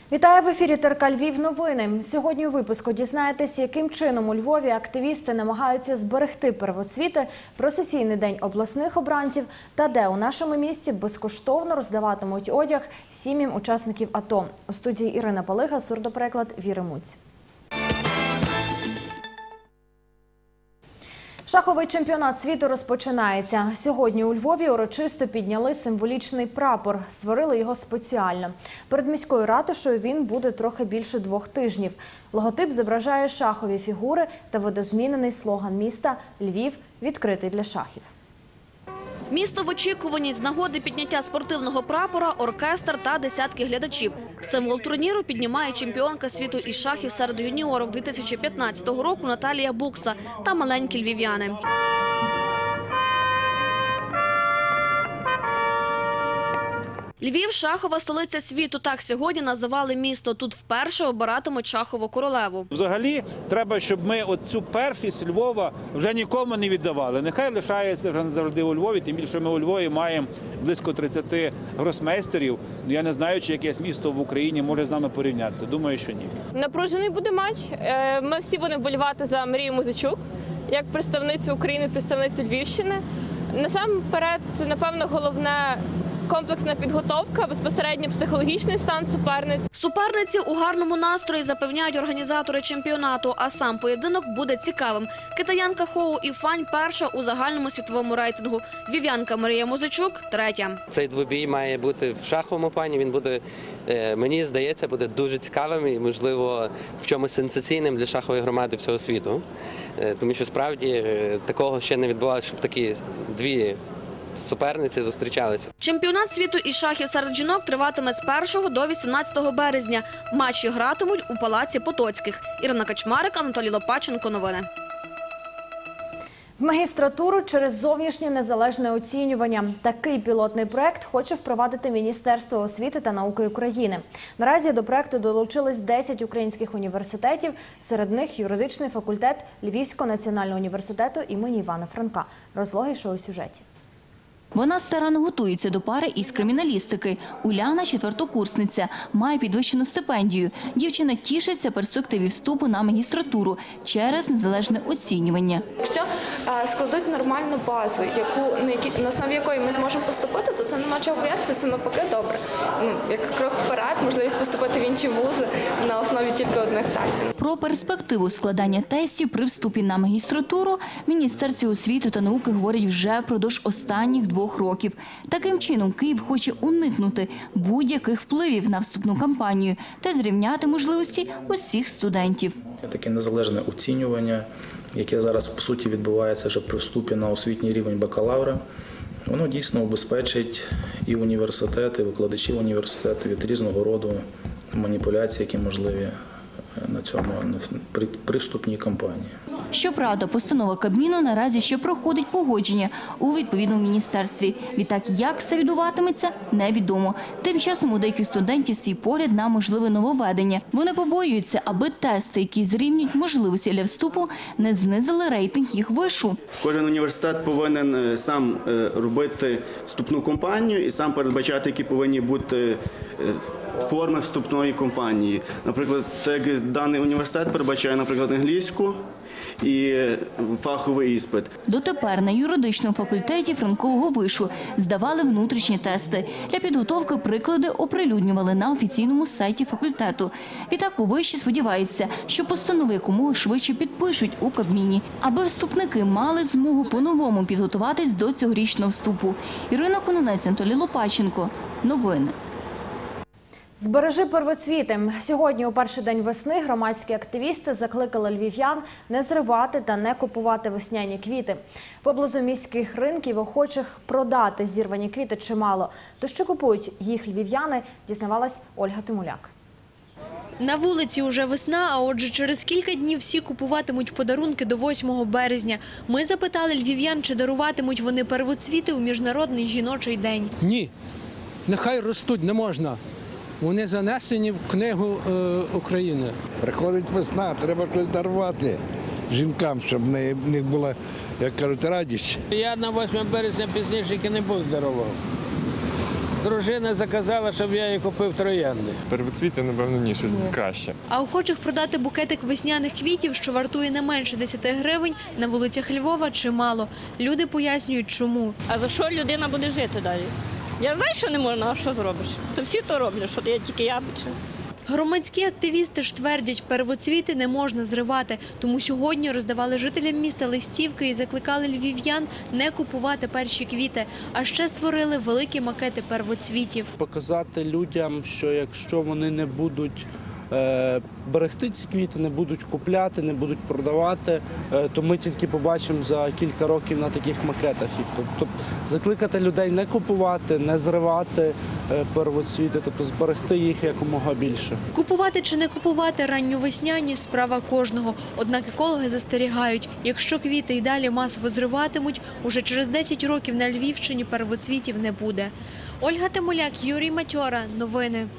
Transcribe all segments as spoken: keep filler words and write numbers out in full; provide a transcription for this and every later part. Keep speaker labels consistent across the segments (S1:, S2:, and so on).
S1: Вітаю в ефірі Т Р К Львів новини. Сьогодні у випуску дізнаєтесь, яким чином у Львові активісти намагаються зберегти первоцвіти, про сесійний день обласних обранців та де у нашому місті безкоштовно роздаватимуть одяг сім'ям учасників АТО. У студії Ірина Палига, сурдопереклад Віри Муць. Шаховий чемпіонат світу розпочинається. Сьогодні у Львові урочисто підняли символічний прапор. Створили його спеціально. Перед міською ратушею він буде трохи більше двох тижнів. Логотип зображає шахові фігури та видозмінений слоган міста «Львів – відкритий для шахів».
S2: Місто в очікуванні з нагоди підняття спортивного прапора, оркестр та десятки глядачів. Символ турніру піднімає чемпіонка світу із шахів серед юніорок дві тисячі п'ятнадцятого року Наталія Букса та маленькі львів'яни. Львів – шахова столиця світу. Так сьогодні називали місто. Тут вперше обиратимуть шахову королеву.
S3: Взагалі, треба, щоб ми оцю першість Львова вже нікому не віддавали. Нехай лишається вже завжди у Львові, тим більше ми у Львові маємо близько тридцяти гросмейстерів. Я не знаю, чи якесь місто в Україні може з нами порівнятися. Думаю, що ні.
S4: Напружений буде матч. Ми всі будемо вболівати за Марію Музичук, як представницю України, представницю Львівщини. Насамперед, напевно, головне – комплексна підготовка, безпосередньо психологічний стан суперниць.
S2: Суперниці у гарному настрої, запевняють організатори чемпіонату, а сам поєдинок буде цікавим. Китаянка Хоу Іфань перша у загальному світовому рейтингу. Львів'янка Марія Музичук третя.
S5: Цей двобій має бути в шаховому плані. Він буде, мені здається, буде дуже цікавим і, можливо, в чомусь сенсаційним для шахової громади всього світу. Тому що, справді, такого ще не відбувалося, щоб такі дві суперниці зустрічалися.
S2: Чемпіонат світу із шахів серед жінок триватиме з першого до вісімнадцятого березня. Матчі гратимуть у Палаці Потоцьких. Ірина Качмарик, Анатолій Лопаченко. Новини.
S1: В магістратуру через зовнішнє незалежне оцінювання. Такий пілотний проект хоче впровадити Міністерство освіти та науки України. Наразі до проекту долучились десять українських університетів, серед них юридичний факультет Львівського національного університету імені Івана Франка. Розлогий у сюжеті.
S6: Вона старанно готується до пари із криміналістики. Уляна – четвертокурсниця, має підвищену стипендію. Дівчина тішиться перспективі вступу на магістратуру через незалежне оцінювання.
S7: Якщо складуть нормальну базу, яку, на основі якої ми зможемо поступити, то це нема чого боятися, це навпаки добре. Ну, як крок вперед, можливість поступити в інші вузи на основі тільки одних тестів.
S6: Про перспективу складання тестів при вступі на магістратуру в Міністерстві освіти та науки говорять вже впродовж останніх двох років. Таким чином, Київ хоче уникнути будь-яких впливів на вступну кампанію та зрівняти можливості усіх студентів.
S8: Таке незалежне оцінювання, яке зараз, по суті, відбувається вже при вступі на освітній рівень бакалавра, воно дійсно убезпечить і університети, і викладачів університету від різного роду маніпуляцій, які можливі на цьому при вступній кампанії.
S6: Щоправда, постанова Кабміну наразі ще проходить погодження у відповідному міністерстві. Відтак, як все відбуватиметься, невідомо. Тим часом у деяких студентів свій погляд на можливе нововведення. Вони побоюються, аби тести, які зрівнюють можливості для вступу, не знизили рейтинг їх вишу.
S9: Кожен університет повинен сам робити вступну кампанію і сам передбачати, які повинні бути форми вступної кампанії. Наприклад, так даний університет передбачає, наприклад, англійську і фаховий іспит.
S6: Дотепер на юридичному факультеті Франкового вишу здавали внутрішні тести. Для підготовки приклади оприлюднювали на офіційному сайті факультету. Відтак у виші сподіваються, що постанови якомога швидше підпишуть у Кабміні, аби вступники мали змогу по-новому підготуватись до цьогорічного вступу. Ірина Кононець, Анатолій Лопаченко. Новини.
S1: Збережи первоцвіти. Сьогодні, у перший день весни, громадські активісти закликали львів'ян не зривати та не купувати весняні квіти. Поблизу міських ринків охочих продати зірвані квіти чимало. То що купують їх львів'яни, дізнавалась Ольга Тимуляк.
S10: На вулиці уже весна, а отже через кілька днів всі купуватимуть подарунки до восьмого березня. Ми запитали львів'ян, чи даруватимуть вони первоцвіти у Міжнародний жіночий день.
S11: Ні, нехай ростуть, не можна. Вони занесені в книгу е, України.
S12: Приходить весна, треба щось дарувати жінкам, щоб в них була, як кажуть, радість.
S13: Я на восьме березня пізніше не буду дарував.
S11: дружина заказала, щоб я їй купив троянди.
S13: Первоцвіти, напевно, ні, щось краще.
S10: А охочих продати букетик весняних квітів, що вартує не менше десяти гривень, на вулицях Львова чимало. Люди пояснюють, чому.
S14: А за що людина буде жити далі? Я знаю, що не можна, а що зробиш? То всі то роблять, що я тільки я бачу.
S10: Громадські активісти ж твердять, первоцвіти не можна зривати. Тому сьогодні роздавали жителям міста листівки і закликали львів'ян не купувати перші квіти. А ще створили великі макети первоцвітів.
S15: Показати людям, що якщо вони не будуть е, берегти ці квіти, не будуть купляти, не будуть продавати, е, то ми тільки побачимо за кілька років на таких макетах їх. Тобто закликати людей не купувати, не зривати е, первоцвіти, тобто зберегти їх якомога більше.
S10: Купувати чи не купувати ранньовесняні – справа кожного. Однак екологи застерігають, якщо квіти й далі масово зриватимуть, уже через десять років на Львівщині первоцвітів не буде. Ольга Тимоляк, Юрій Матьора. Новини.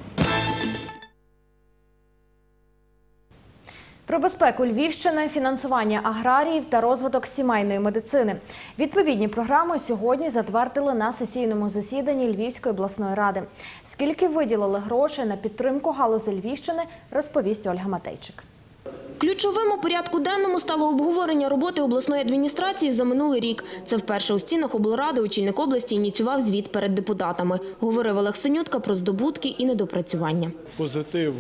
S1: Про безпеку Львівщини, фінансування аграріїв та розвиток сімейної медицини. Відповідні програми сьогодні затвердили на сесійному засіданні Львівської обласної ради. Скільки виділили грошей на підтримку галузі Львівщини, розповість Ольга Матейчик.
S16: Ключовим у порядку денному стало обговорення роботи обласної адміністрації за минулий рік. Це вперше у стінах облради очільник області ініціював звіт перед депутатами. Говорив Олег Синютка про здобутки і недопрацювання.
S17: Позитив,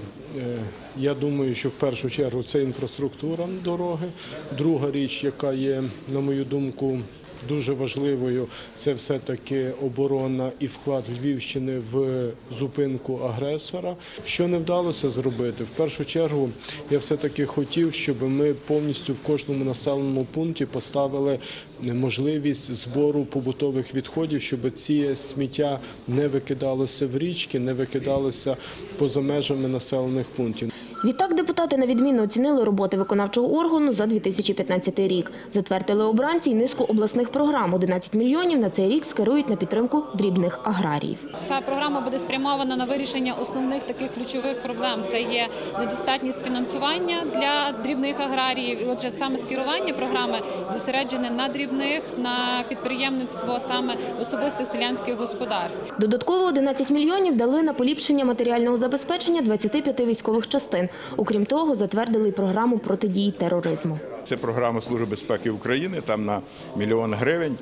S17: я думаю, що в першу чергу це інфраструктура дороги. Друга річ, яка є, на мою думку, дуже важливою, це все-таки оборона і вклад Львівщини в зупинку агресора. Що не вдалося зробити? В першу чергу я все-таки хотів, щоб ми повністю в кожному населеному пункті поставили можливість збору побутових відходів, щоб ці сміття не викидалося в річки, не викидалося поза межами населених пунктів.
S16: Відтак депутати на відмінно оцінили роботи виконавчого органу за дві тисячі п'ятнадцятий рік. Затвердили обранці й низку обласних програм. одинадцять мільйонів на цей рік скерують на підтримку дрібних аграріїв.
S18: Ця програма буде спрямована на вирішення основних таких ключових проблем. Це є недостатність фінансування для дрібних аграріїв. І отже, саме скерування програми зосереджене на дрібних, на підприємництво саме особистих селянських господарств.
S16: Додатково одинадцять мільйонів дали на поліпшення матеріального забезпечення двадцяти п'яти військових частин. Окрім того, затвердили й програму протидії тероризму.
S19: Це програма Служби безпеки України, там на мільйон гривень.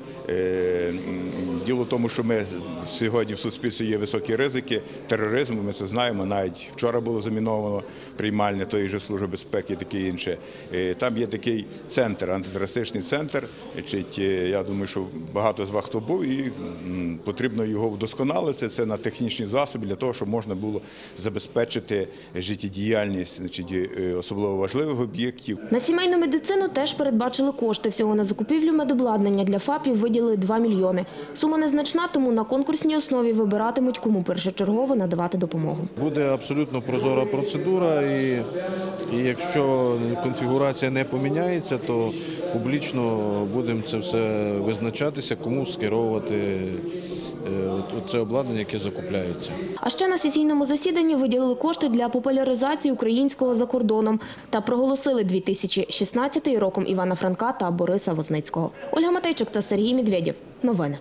S19: Діло в тому, що ми сьогодні в суспільстві є високі ризики тероризму, ми це знаємо, навіть вчора було заміновано приймальне тої ж Служби безпеки і таке інше. Там є такий центр, антитерористичний центр, я думаю, що багато з вас хто був і потрібно його вдосконалити, це на технічні засоби для того, щоб можна було забезпечити життєдіяльність особливо важливих об'єктів.
S16: На сімейну медицину теж передбачили кошти. Всього на закупівлю медобладнання для ФАПів виділили два мільйони. Сума незначна, тому на конкурсній основі вибиратимуть, кому першочергово надавати допомогу.
S20: Буде абсолютно прозора процедура і, і якщо конфігурація не поміняється, то публічно будемо це все визначатися, кому скеровувати це обладнання, яке закупляється.
S16: А ще на сесійному засіданні виділили кошти для популяризації українського за кордоном та проголосили дві тисячі шістнадцятий роком Івана Франка та Бориса Возницького. Ольга Матейчик та Сергій Медведєв. Новини.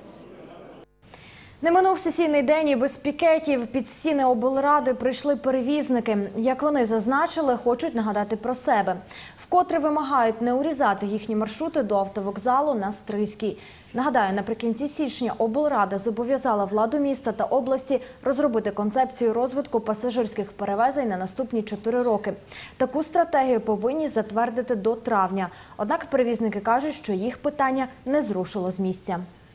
S1: Не минув сесійний день і без пікетів під стіни облради прийшли перевізники. Як вони зазначили, хочуть нагадати про себе. Вкотре вимагають не урізати їхні маршрути до автовокзалу на Стрийській. Нагадаю, наприкінці січня облрада зобов'язала владу міста та області розробити концепцію розвитку пасажирських перевезень на наступні чотири роки. Таку стратегію повинні затвердити до травня. Однак перевізники кажуть, що їх питання не зрушило з місця.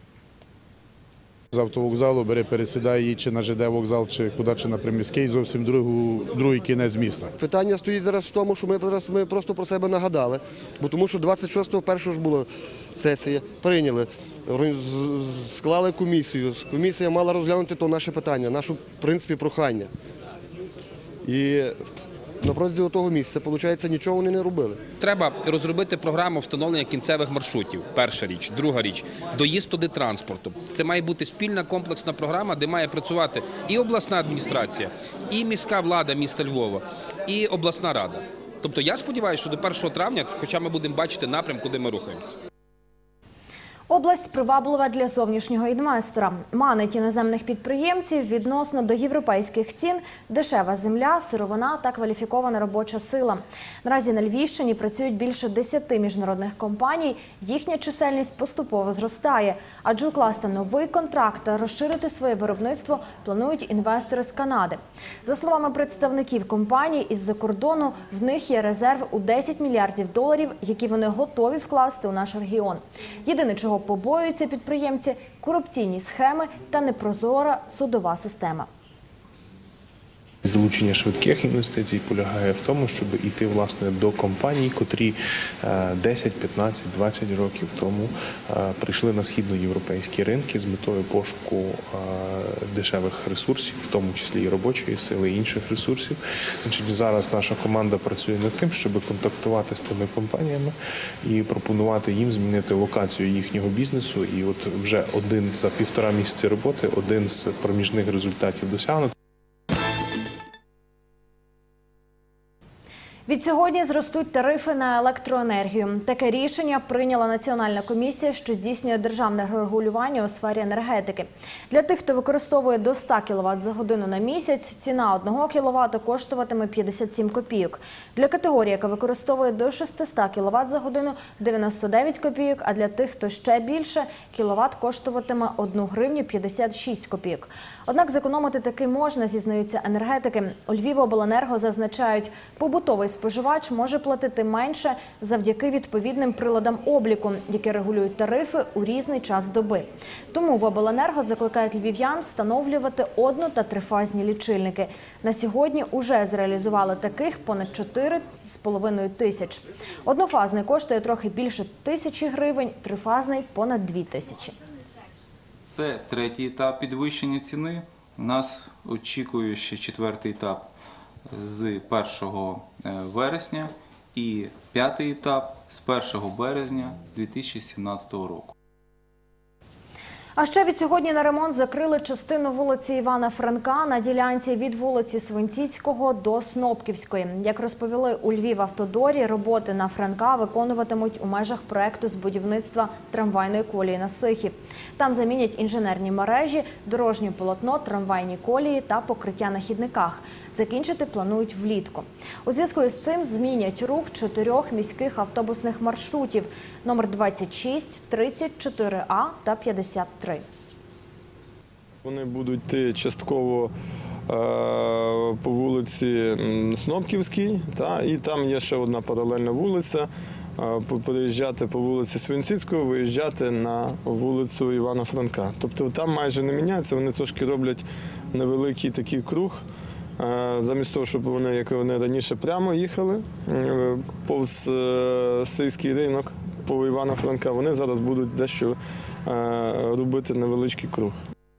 S12: З автовокзалу бери, пересідає її чи на ЖД вокзал, чи куди, чи на Приміський, зовсім другу, другий кінець міста.
S21: Питання стоїть зараз в тому, що ми, зараз, ми просто про себе нагадали, бо тому що двадцять шостого першого ж була сесія, прийняли, склали комісію, комісія мала розглянути то наше питання, наше, в принципі, прохання. І на протязі того місяця, виходить, нічого вони не робили.
S22: Треба розробити програму встановлення кінцевих маршрутів, перша річ. Друга річ – доїзд туди транспорту. Це має бути спільна комплексна програма, де має працювати і обласна адміністрація, і міська влада міста Львова, і обласна рада. Тобто я сподіваюся, що до першого травня, хоча ми будемо бачити напрям, куди ми рухаємося.
S1: Область приваблива для зовнішнього інвестора. Манить іноземних підприємців відносно до європейських цін, дешева земля, сировина та кваліфікована робоча сила. Наразі на Львівщині працюють більше десяти міжнародних компаній. Їхня чисельність поступово зростає. Адже укласти новий контракт та розширити своє виробництво планують інвестори з Канади. За словами представників компаній із-за кордону, в них є резерв у десять мільярдів доларів, які вони готові вкласти у наш регіон. Єдине, чого побоюються підприємці – корупційні схеми та непрозора судова система.
S3: Залучення швидких інвестицій полягає в тому, щоб йти власне до компаній, котрі десять, п'ятнадцять, двадцять років тому прийшли на східноєвропейські ринки з метою пошуку дешевих ресурсів, в тому числі і робочої сили, і інших ресурсів. Значить, зараз наша команда працює над тим, щоб контактувати з тими компаніями і пропонувати їм змінити локацію їхнього бізнесу. І от вже один за півтора місяці роботи, один з проміжних результатів досягнуто.
S1: Відсьогодні зростуть тарифи на електроенергію. Таке рішення прийняла Національна комісія, що здійснює державне регулювання у сфері енергетики. Для тих, хто використовує до ста кіловат за годину на місяць, ціна одного кіловата коштуватиме п'ятдесят сім копійок. Для категорії, яка використовує до шестисот кіловат за годину – дев'яносто дев'ять копійок, а для тих, хто ще більше, кіловат коштуватиме одну гривню п'ятдесят шість копійок. Однак зекономити таки можна, зізнаються енергетики. У Львівобленерго зазначають, побутовий споживач може платити менше завдяки відповідним приладам обліку, які регулюють тарифи у різний час доби. Тому в обленерго закликають львів'ян встановлювати одно- та трифазні лічильники. На сьогодні уже зреалізували таких понад чотири з половиною тисяч. Однофазний коштує трохи більше тисячі гривень, трифазний – понад дві тисячі.
S4: Це третій етап підвищення ціни. Нас очікує ще четвертий етап з першого вересня і п'ятий етап з першого березня дві тисячі сімнадцятого року.
S1: А ще від сьогодні на ремонт закрили частину вулиці Івана Франка на ділянці від вулиці Свинціцького до Снопківської. Як розповіли у Львівавтодорі, роботи на Франка виконуватимуть у межах проекту з будівництва трамвайної колії на Сихів. Там замінять інженерні мережі, дорожнє полотно, трамвайні колії та покриття на хідниках. Закінчити планують влітку. У зв'язку із цим змінять рух чотирьох міських автобусних маршрутів – номер двадцять шість, тридцять чотири А та п'ятдесят три.
S23: Вони будуть йти частково по вулиці Снопківській, і там є ще одна паралельна вулиця. Переїжджати по вулиці Свинціцького, виїжджати на вулицю Івана Франка. Тобто там майже не міняється, вони трошки роблять невеликий такий круг. Замість того, щоб вони, як вони раніше, прямо їхали повз Сийський ринок, по Івана Франка, вони зараз будуть дещо робити невеличкий круг.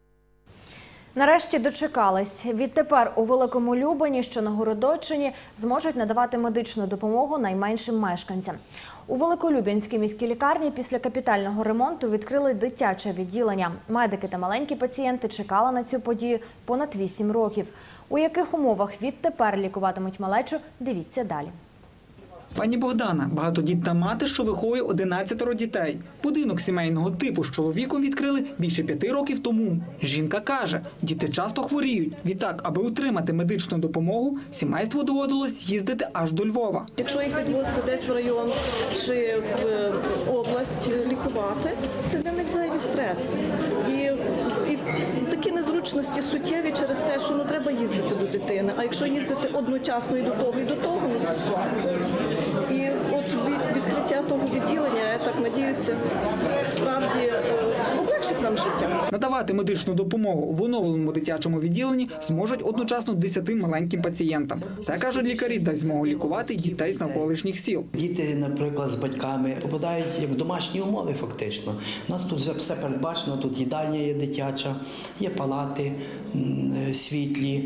S1: Нарешті дочекались. Відтепер у Великому Любені, що на Городоччині, зможуть надавати медичну допомогу найменшим мешканцям. У Великолюбінській міській лікарні після капітального ремонту відкрили дитяче відділення. Медики та маленькі пацієнти чекали на цю подію понад вісім років. У яких умовах відтепер лікуватимуть малечу, дивіться далі.
S24: Пані Богдана – багатодітна мати, що виховує одинадцятеро дітей. Будинок сімейного типу з чоловіком відкрили більше п'яти років тому. Жінка каже, діти часто хворіють. Відтак, аби отримати медичну допомогу, сімейству доводилось їздити аж до Львова.
S25: Якщо їх відвозити десь в район чи в область лікувати, це для них зайвий стрес. І, і такі незручності суттєві через те, що ну, треба їздити до дитини. А якщо їздити одночасно і до того, і до того, ну це складно. І от відкриття того відділення, я так надіюся, справді облегшить нам життя.
S24: Надавати медичну допомогу в оновленому дитячому відділенні зможуть одночасно десяти маленьким пацієнтам. Це, кажуть лікарі, дасть змогу лікувати дітей з навколишніх сіл.
S26: Діти, наприклад, з батьками попадають як в домашні умови фактично. У нас тут вже все передбачено, тут їдальня є дитяча, є палати світлі,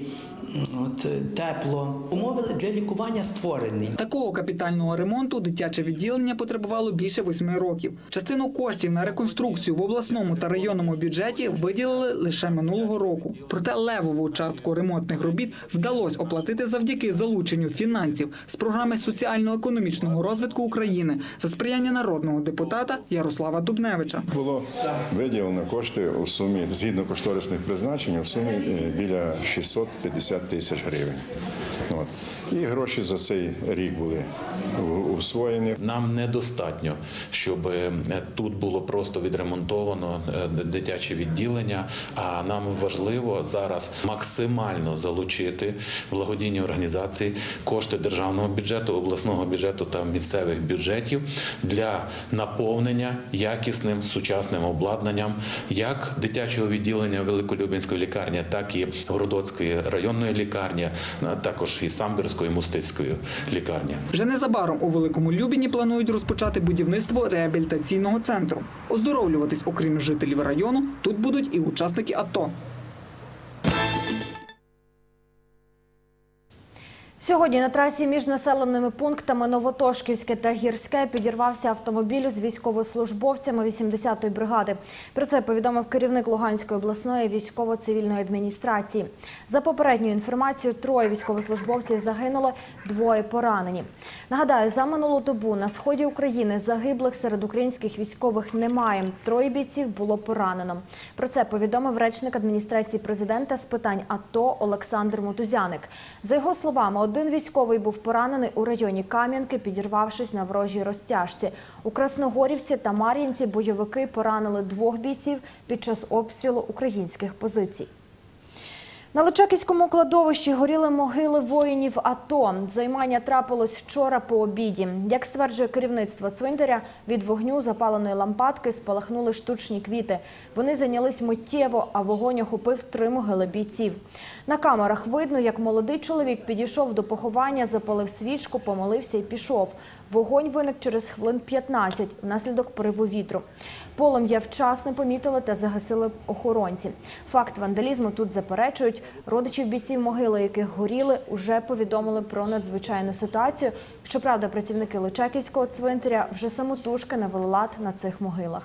S26: от, тепло. Умови для лікування створені.
S24: Такого капітального ремонту дитяче відділення потребувало більше восьми років. Частину коштів на реконструкцію в обласному та районному бюджеті виділили лише минулого року. Проте левову частку ремонтних робіт вдалося оплатити завдяки залученню фінансів з програми соціально-економічного розвитку України за сприяння народного депутата Ярослава Дубневича.
S2: Було виділено кошти у сумі, згідно кошторисних призначень, у сумі біля шістсот п'ятдесят тисяч гривень. От. І гроші за цей рік були усвоєні.
S5: Нам недостатньо, щоб тут було просто відремонтовано дитяче відділення, а нам важливо зараз максимально залучити благодійні організації, кошти державного бюджету, обласного бюджету та місцевих бюджетів для наповнення якісним сучасним обладнанням як дитячого відділення Великолюбінської лікарні, так і Городоцької районної лікарні, також і Самбірської, Мостицької лікарні.
S24: Вже незабаром у Великому Любіні планують розпочати будівництво реабілітаційного центру. Оздоровлюватись, окрім жителів району, тут будуть і учасники АТО.
S1: Сьогодні на трасі між населеними пунктами Новотошківське та Гірське підірвався автомобіль з військовослужбовцями вісімдесятої бригади. Про це повідомив керівник Луганської обласної військово-цивільної адміністрації. За попередньою інформацією, троє військовослужбовців загинули, двоє поранені. Нагадаю, за минулу добу на сході України загиблих серед українських військових немає. Троє бійців було поранено. Про це повідомив речник адміністрації президента з питань АТО Олександр Мотузяник. За його словами, один військовий був поранений у районі Кам'янки, підірвавшись на ворожій розтяжці. У Красногорівці та Мар'їнці бойовики поранили двох бійців під час обстрілу українських позицій. На Личаківському кладовищі горіли могили воїнів АТО. Займання трапилось вчора по обіді. Як стверджує керівництво цвинтаря, від вогню запаленої лампадки спалахнули штучні квіти. Вони зайнялись миттєво, а вогонь охопив три могили бійців. На камерах видно, як молодий чоловік підійшов до поховання, запалив свічку, помолився і пішов. Вогонь виник через хвилин п'ятнадцять внаслідок пориву вітру. Полум'я вчасно помітили та загасили охоронці. Факт вандалізму тут заперечують. Родичів бійців могили, яких горіли, уже повідомили про надзвичайну ситуацію. Щоправда, працівники Личаківського цвинтаря вже самотужки навели лад на цих могилах.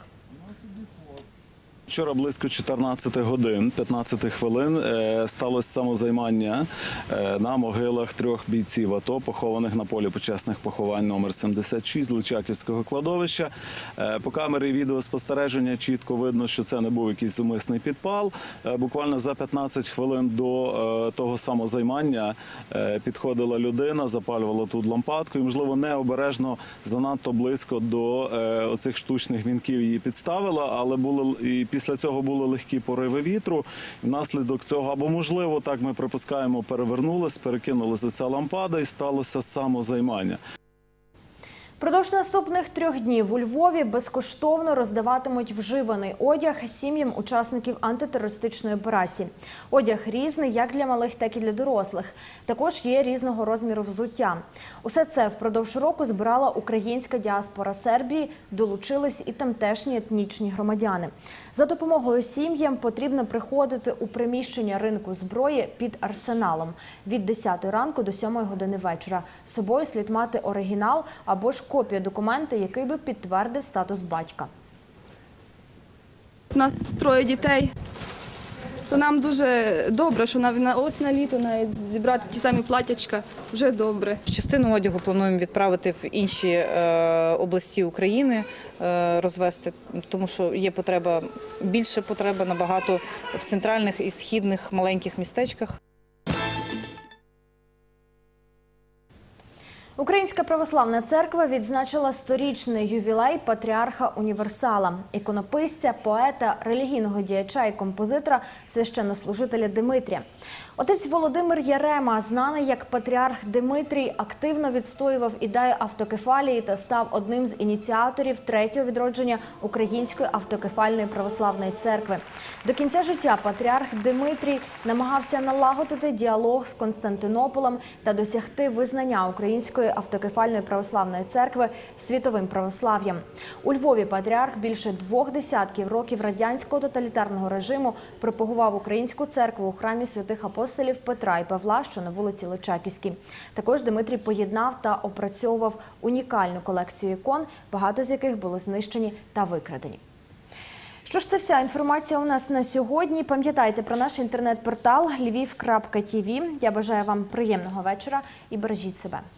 S6: Вчора близько чотирнадцяти годин, п'ятнадцять хвилин сталося самозаймання на могилах трьох бійців АТО, похованих на полі почесних поховань номер сімдесят шість Личаківського кладовища. По камері відеоспостереження чітко видно, що це не був якийсь умисний підпал. Буквально за п'ятнадцять хвилин до того самозаймання підходила людина, запалювала тут лампадку і, можливо, необережно занадто близько до оцих штучних вінків її підставила, але було і після цього були легкі пориви вітру. Внаслідок цього, або, можливо, так ми припускаємо, перевернулась, перекинулася ця лампада і сталося самозаймання.
S1: Продовж наступних трьох днів у Львові безкоштовно роздаватимуть вживаний одяг сім'ям учасників антитерористичної операції. Одяг різний як для малих, так і для дорослих. Також є різного розміру взуття. Усе це впродовж року збирала українська діаспора Сербії, долучились і тамтешні етнічні громадяни. За допомогою сім'ям потрібно приходити у приміщення ринку зброї під Арсеналом від десятої ранку до сьомої години вечора. З собою слід мати оригінал або ж копію документа, який би підтвердив статус батька.
S7: У нас троє дітей, то нам дуже добре, що на ось на літо навіть зібрати ті самі платячка, вже добре.
S8: Частину одягу плануємо відправити в інші е, області України, е, розвести, тому що є потреба, більше потреба набагато в центральних і східних маленьких містечках.
S1: Українська православна церква відзначила сторічний ювілей патріарха Універсала, іконописця, поета, релігійного діяча і композитора, священнослужителя Димитрія. Отець Володимир Ярема, знаний як патріарх Димитрій, активно відстоював ідею автокефалії та став одним з ініціаторів третього відродження Української автокефальної православної церкви. До кінця життя патріарх Димитрій намагався налагодити діалог з Константинополем та досягти визнання Української автокефальної православної церкви світовим православ'ям. У Львові патріарх більше двох десятків років радянського тоталітарного режиму пропагував українську церкву у храмі святих апостолів апостолів Петра і Павла, що на вулиці Личаківській. Також Дмитрій поєднав та опрацьовував унікальну колекцію ікон, багато з яких були знищені та викрадені. Що ж, це вся інформація у нас на сьогодні. Пам'ятайте про наш інтернет-портал львів крапка ті ві. Я бажаю вам приємного вечора і бережіть себе.